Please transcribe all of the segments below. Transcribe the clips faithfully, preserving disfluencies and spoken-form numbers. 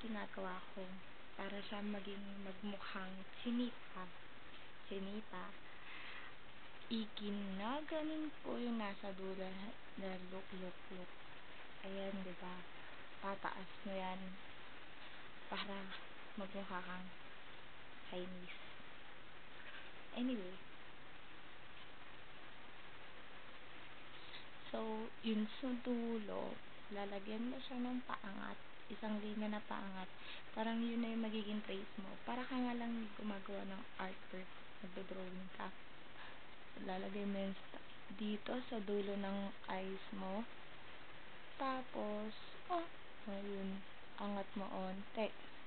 ginagawa ko para siya maging magmukhang chinita, chinita, iginaganon ko yung nasa dulo na look, look, look. Ayan, 'di ba? Tataas mo 'yan para magmukha kang Chinese. Anyway, so yun sa dulo, lalagyan mo siya ng paangat, isang linya na paangat. Parang yun na yung magiging trace mo. Para ka nga lang gumagawa ng artwork, nagdo-drawing ka. Lalagay mo yun sa, dito sa dulo ng eyes mo. Tapos, oh, ayun, angat mo onte.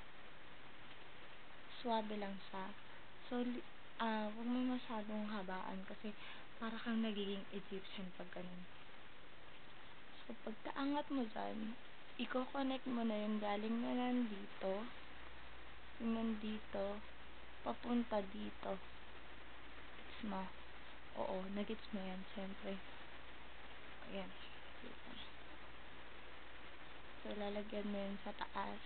Swabe lang siya. So, li- ah, huwag mo masyadong habaan kasi para kang nagiging Egyptian pag ganun. So, pagkaangat mo dyan, i-connect mo na yung galing na nandito, yung nandito, papunta dito. Gets mo? Oo, nagets mo yan, syempre. Ayan. Dito. So, lalagyan mo yun sa taas.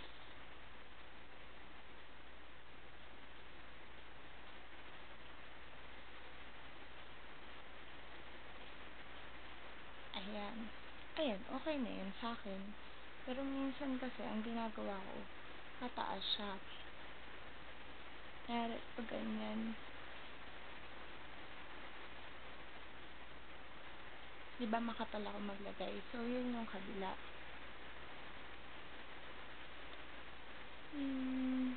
Ayan. Ayan, okay na yun sa akin. Pero minsan kasi, ang ginagawa ko, tataas siya. Kaya, pag ganyan, di ba makapal ako maglagay? So, yun yung kabila. Hmm,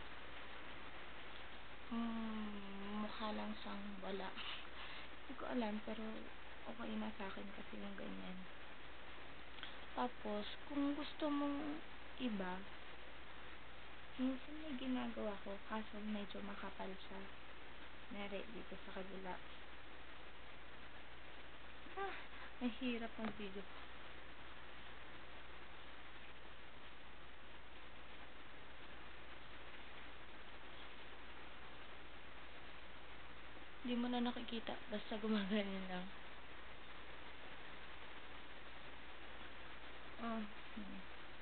hmm, mukha lang siyang wala. Hindi ko alam, pero okay na sa akin kasi yung ganyan. Tapos, kung gusto mong iba, minsan may ginagawa ko, kaso medyo makapal siya. Nari, dito sa kabila. Ah, mahirap mag-video. Hindi mo na nakikita, basta gumaganyan lang. Oh, hmm.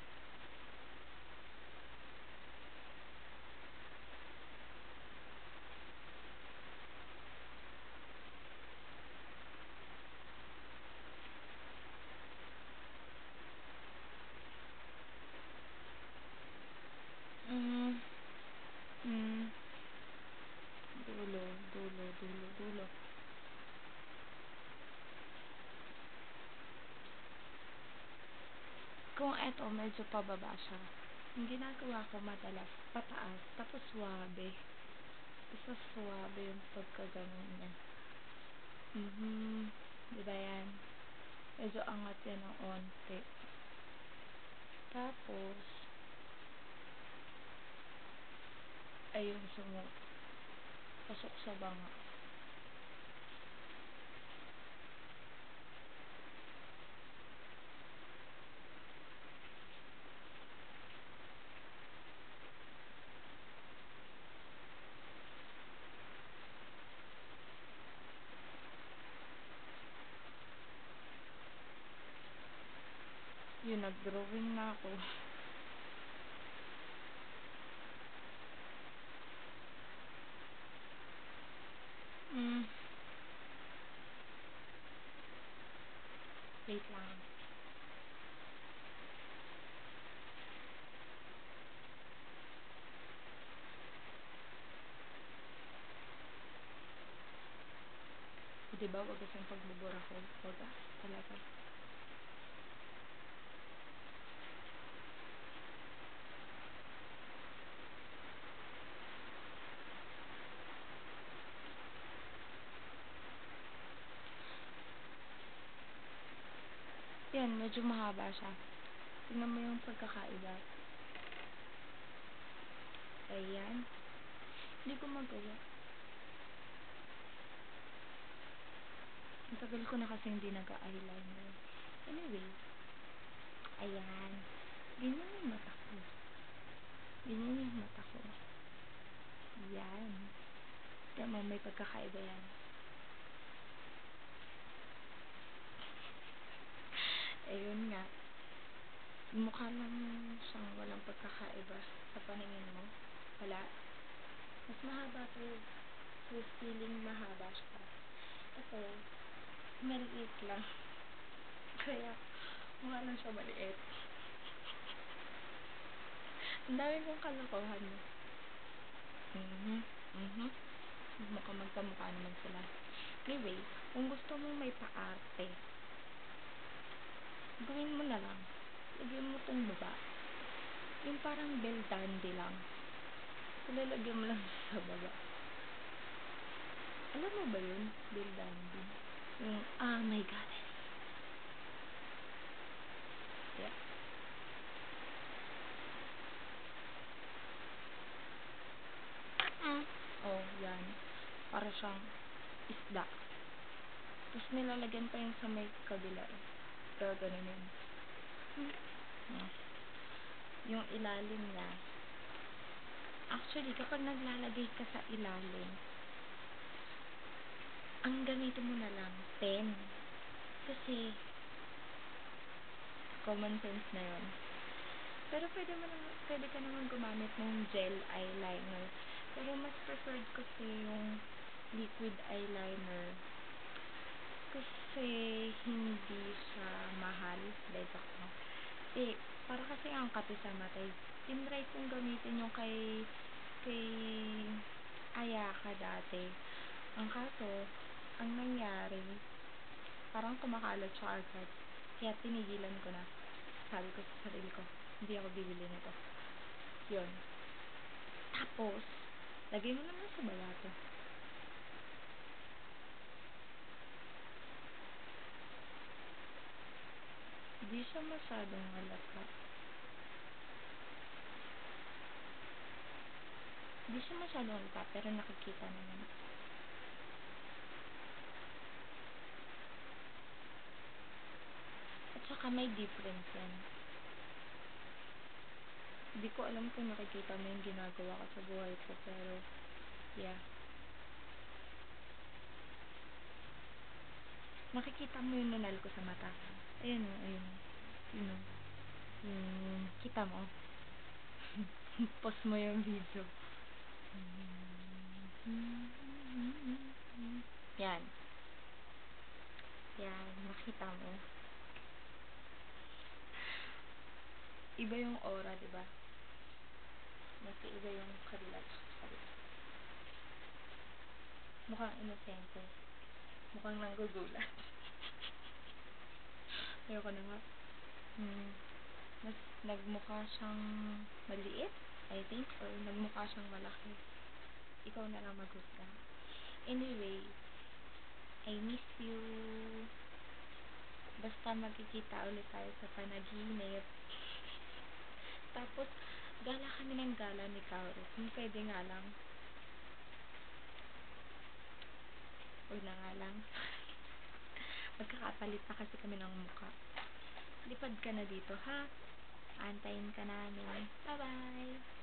Mm, mm, dulo, dulo, dulo, dulo. Kung eto, medyo pababa siya. Yung ginagawa ko madalas, pataas, tapos swabe. Basta swabe yung pagkaganon niya. Mhm. Di ba yan? Medyo angat yan ng onte. Tapos, ayun, sumu pasok sa banga. Yun, nag-drawing na ako. Mm, wait lang. Di ba, wag kasing pagbubura ko. Wag ah, talaga. Yan, medyo mahaba siya. Tingnan mo yung pagkakaiba. Ayan. Hindi ko magawa. Ang tagal ko na kasi hindi nag-eyeliner. Anyway, ayan. Ganyan yung mata ko. Ganyan yung mata ko. Yan. Yan mo, may pagkakaiba yan. Ayun nga. Mukha lang siyang walang pagkakaiba. Wala. Mas mahaba 'to. So, feeling mahaba siya. Ito, maliit lang. Kaya, mukha lang siya maliit. Ang dami kong kalokohan. Mhm, mhm. Mukhang magkamukha naman sila. Anyway, kung gusto mong may paarte, gawin mo na lang. Lagyan mo tong baba. Yung parang bell dandy lang. Ilalagyan mo lang sa baba. Alam mo ba yun? Bell dandy. Yung, ah, my God. Yeah. Mm. Oh, yan. Para siyang isda. Tapos nilalagyan pa yun sa may kabila eh. Gaganunin. Hmm. Hmm. Yung ilalim niya. Actually, kapag naglalagay ka sa ilalim, ang gamitin mo na lang, pen. Kasi, common sense na yun. Pero pwede, mo naman, pwede ka naman gumamit ng gel eyeliner. Pero mas preferred ko kasi yung liquid eyeliner. Kasi hindi siya mahal. Like ako. Eh, para kasi ang kape sa mata. Tinry kong gamitin yung kay kay Ayaka dati. Ang kaso, ang nangyari, parang kumakalat siya agad. Kaya tinigilan ko na. Sabi ko sa sarili ko, hindi ako bibili nito. Yun. Tapos, lagay mo naman sa baba to. Hindi siya masyadong halata. Hindi siya masyadong halata, pero nakikita naman. At saka may difference yan. Hindi ko alam kung nakikita mo yung ginagawa ko sa buhay ko, pero, yeah. Nakikita mo yung nunal ko sa mata. Ayun o, ayun o. Yun o. Yung, kita mo. Pause mo yung video. Yan. Yan, nakita mo. Iba yung aura, diba? Magkaiba yung kabila at kabila. Mukhang inosente. Mukhang nanggugulat. Ayoko na nga. Hmm. Mas nagmukha siyang maliit, I think, or nagmukha siyang malaki. Ikaw na lang maghusga. Anyway, I miss you. Basta magkikita ulit tayo sa panaginip. Tapos, gala kami ng gala ni Kauro. Kung pwede nga lang. Huwag na nga lang. Magkakapalit pa kasi kami ng mukha. Lipad ka na dito, ha? Antayin ka namin. Bye-bye!